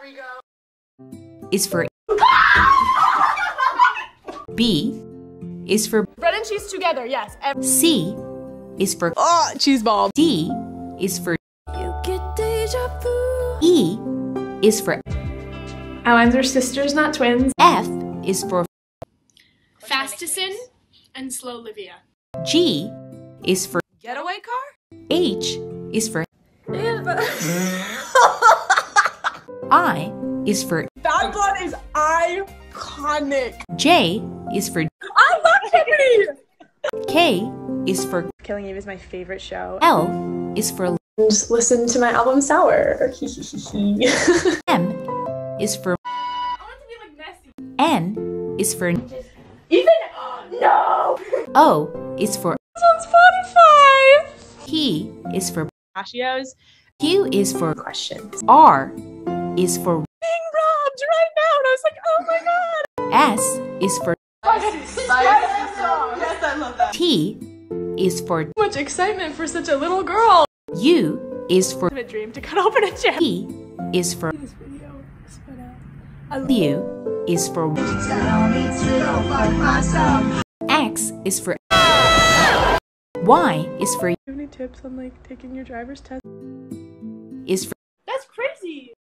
Rodrigo. Is for B is for Bread and cheese together, yes. C is for Cheese ball. D is for You get deja vu. E is for Outlines are sisters, not twins. F is for Fastison and Slow Livia. G is for Getaway car? H is for I is for Bad Blood is iconic. J is for I love Kimmy! K is for Killing Eve is my favorite show. L is for Just listen to my album Sour. M is for I want to be like Nessie. N is for Even no. O is for On Spotify. P is for Pistachios. Q is for Questions. R is for Being robbed right now, and I was like, oh my god. S is for Yes, I love that. T is for So much excitement for such a little girl. U is for I have a dream to cut open a gem. P is for This video sped out. I love W is for X is for Y is for you. Have any tips on like taking your driver's test? is for That's crazy.